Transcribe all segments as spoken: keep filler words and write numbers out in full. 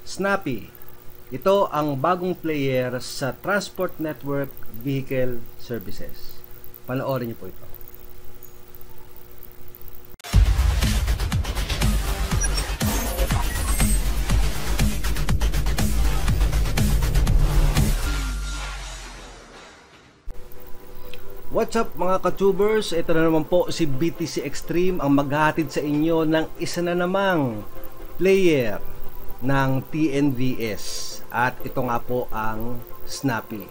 Snappy. Ito ang bagong player sa Transport Network Vehicle Services. Panoorin niyo po ito. What's up mga ka-tubers? Ito na naman po si B T C Extreme ang maghahatid sa inyo ng isa na namang player ng T N V S. At ito nga po ang Snappy.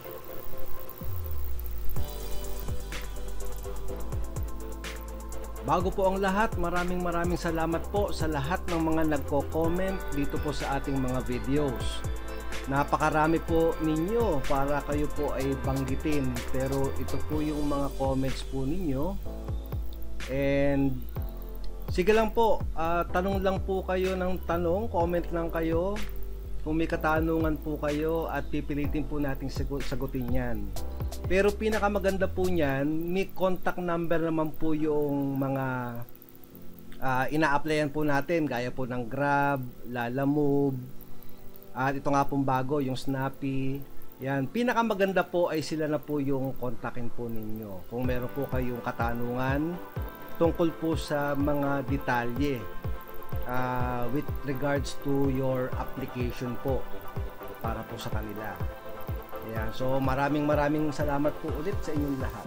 Bago po ang lahat, maraming maraming salamat po sa lahat ng mga nagko-comment dito po sa ating mga videos. Napakarami po ninyo para kayo po ay banggitin, pero ito po yung mga comments po ninyo. And sige lang po, uh, tanong lang po kayo ng tanong, comment lang kayo kung may katanungan po kayo at pipilitin po nating sagutin yan. Pero pinakamaganda po niyan, may contact number naman po yung mga uh, ina-applyan po natin, gaya po ng Grab, Lalamove. At ito nga pong bago, yung Snappy. Yan, pinakamaganda po ay sila na po yung kontakin po ninyo. Kung meron po kayong katanungan tungkol po sa mga detalye uh, with regards to your application po para po sa kanila. Yan, so maraming maraming salamat po ulit sa inyong lahat.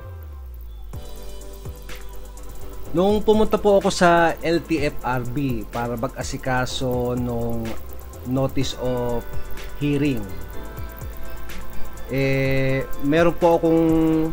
Nung pumunta po ako sa L T F R B para mag-asikaso nung notice of hearing, eh meron po akong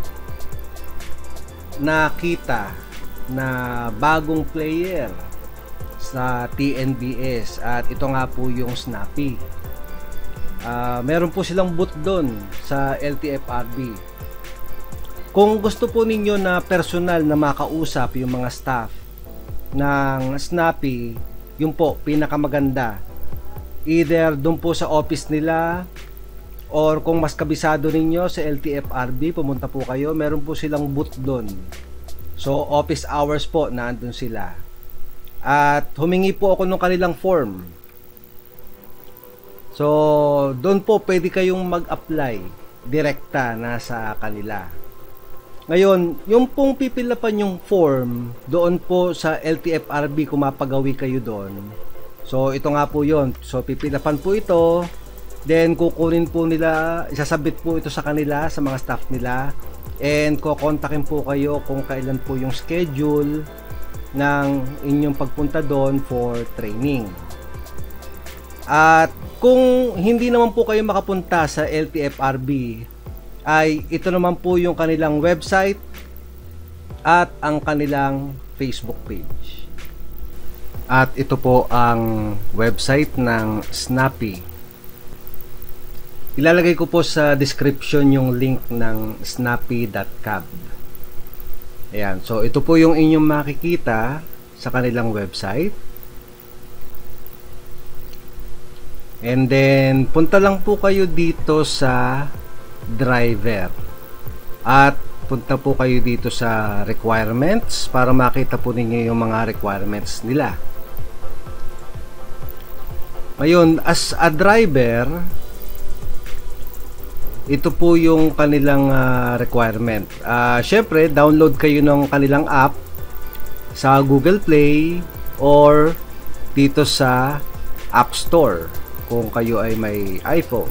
nakita na bagong player sa T N V S at ito nga po yung Snappy. Uh, meron po silang booth doon sa L T F R B. Kung gusto po ninyo na personal na makausap yung mga staff ng Snappy, yun po pinakamaganda. Either doon po sa office nila, or kung mas kabisado ninyo sa L T F R B, pumunta po kayo, meron po silang booth doon. So office hours po naandun sila. At humingi po ako ng kanilang form. So doon po pwede kayong mag-apply direkta na sa kanila. Ngayon, yung pong pipilapan yung form doon po sa L T F R B, kung mapagawi kayo doon. So ito nga po yon. So pipilapan po ito, then kukunin po nila, isasabit po ito sa kanila, sa mga staff nila, and kukontakin po kayo kung kailan po yung schedule ng inyong pagpunta doon for training. At kung hindi naman po kayo makapunta sa L T F R B, ay ito naman po yung kanilang website at ang kanilang Facebook page. At ito po ang website ng Snappy. Ilalagay ko po sa description yung link ng snappy dot cab. Ayan, so ito po yung inyong makikita sa kanilang website. And then punta lang po kayo dito sa driver. At punta po kayo dito sa requirements para makita po ninyo yung mga requirements nila. Ngayon, as a driver, ito po yung kanilang uh, requirement. Uh, Siyempre, download kayo ng kanilang app sa Google Play or dito sa App Store kung kayo ay may iPhone.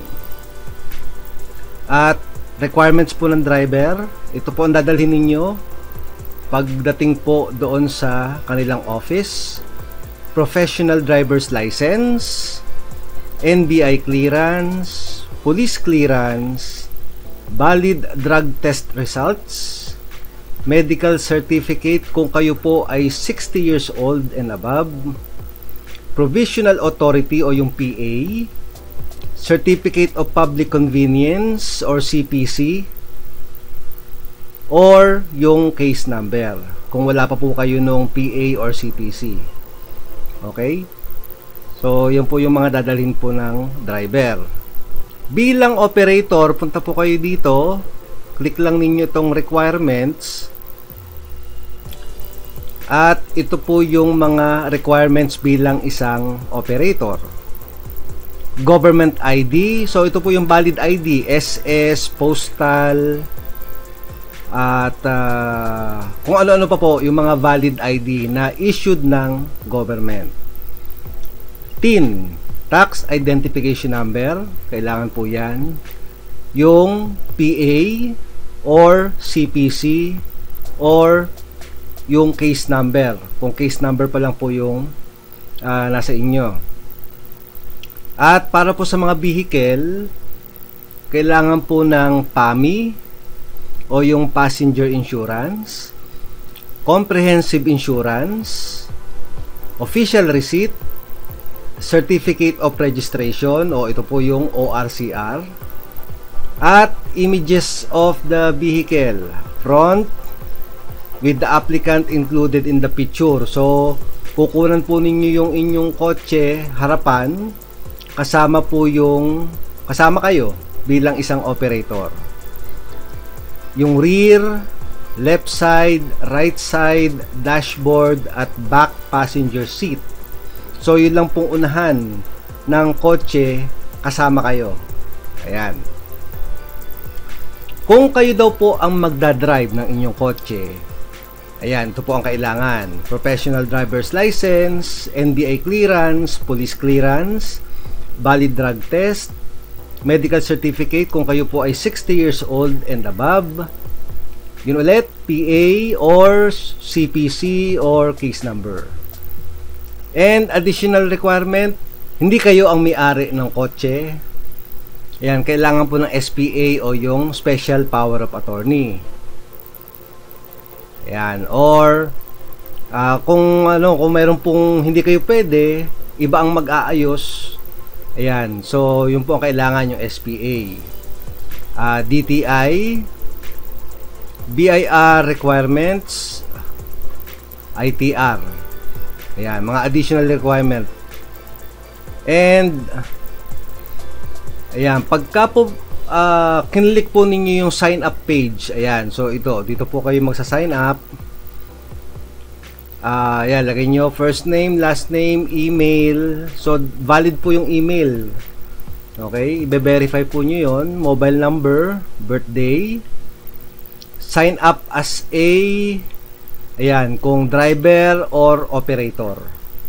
At requirements po ng driver, ito po ang dadalhin ninyo pagdating po doon sa kanilang office. Professional driver's license, N B I clearance, police clearance, valid drug test results, medical certificate kung kayo po ay sixty years old and above, provisional authority o yung P A, certificate of public convenience or C P C, or yung case number kung wala pa po kayo nung P A or C P C. Okay? So, yun po yung mga dadalhin po ng driver. Bilang operator, punta po kayo dito. Click lang ninyo itong requirements. At ito po yung mga requirements bilang isang operator. government I D. So ito po yung valid I D, S S, postal, at uh, kung ano-ano pa po yung mga valid I D na issued ng government. T I N, Tax Identification Number, kailangan po yan. Yung P A or C P C or yung case number, kung case number pa lang po yung uh, nasa inyo. At para po sa mga vehicle, kailangan po ng P A M I o yung passenger insurance, comprehensive insurance, official receipt, certificate of registration o ito po yung O R C R, at images of the vehicle, front with the applicant included in the picture. So kukunan po ninyo yung inyong kotse harapan, kasama po yung kasama kayo bilang isang operator. Yung rear, left side, right side, dashboard at back passenger seat. So yun lang pong unahan ng kotse, kasama kayo. Ayan. Kung kayo daw po ang magdadrive ng inyong kotse, ayan, ito po ang kailangan: professional driver's license, N B I clearance, police clearance, valid drug test, medical certificate kung kayo po ay sixty years old and above. Yun ulit, P A or C P C or case number. And additional requirement, hindi kayo ang may-ari ng kotse. Ayan, kailangan po ng S P A o yung Special Power of Attorney. Ayan, or uh, kung ano, kung mayroon pong hindi kayo pwede, iba ang mag-aayos. Ayan, so yun po ang kailangan, yung S P A. Uh, D T I, B I R requirements, I T R. Ayan, mga additional requirement. And ayan, pagka po uh, kinlik po ninyo yung sign up page, ayan, so ito, dito po kayo magsa-sign up. Uh, ayan, lagay nyo first name, last name, email. So valid po yung email. Okay, i-verify po nyo yon, mobile number, birthday. Sign up as a, ayan, kung driver or operator.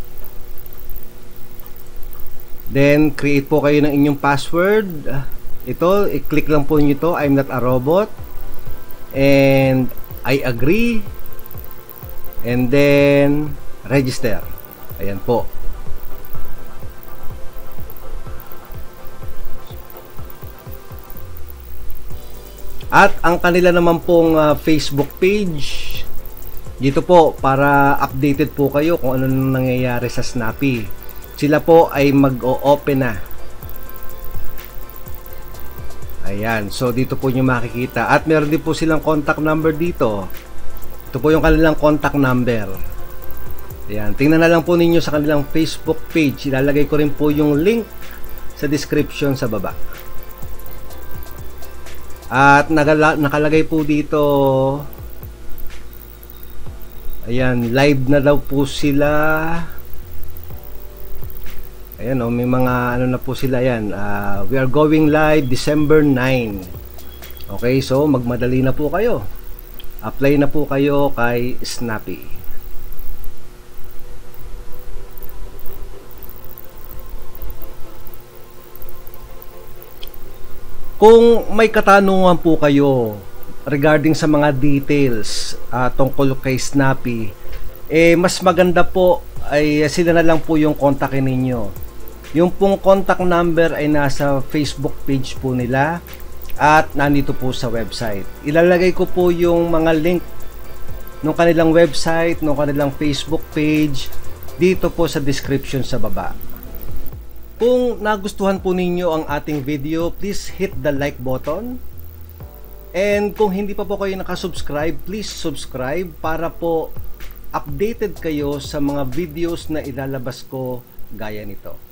Then create po kayo ng inyong password. Ito, i-click lang po nyo ito, I'm not a robot, and I agree, and then register. Ayan po. At ang kanila naman pong uh, Facebook page, dito po para updated po kayo kung ano nang nangyayari sa Snappy. Sila po ay mag-o-open na. Ayan, so dito po nyo makikita. At meron din po silang contact number dito. Ito po yung kanilang contact number. Ayan, tingnan na lang po ninyo sa kanilang Facebook page. Ilalagay ko rin po yung link sa description sa baba. At nakalagay po dito, ayan, live na daw po sila. Ayan, oh, may mga ano na po sila yan. Uh, we are going live December ninth. Okay, so magmadali na po kayo. Apply na po kayo kay Snappy. Kung may katanungan po kayo regarding sa mga details uh, tungkol kay Snappy, eh mas maganda po ay sila na lang po yung kontakin ninyo. Yung pong contact number ay nasa Facebook page po nila at nandito po sa website. Ilalagay ko po yung mga link ng kanilang website, ng kanilang Facebook page dito po sa description sa baba. Kung nagustuhan po ninyo ang ating video, please hit the like button. And kung hindi pa po kayo nakasubscribe, please subscribe para po updated kayo sa mga videos na ilalabas ko gaya nito.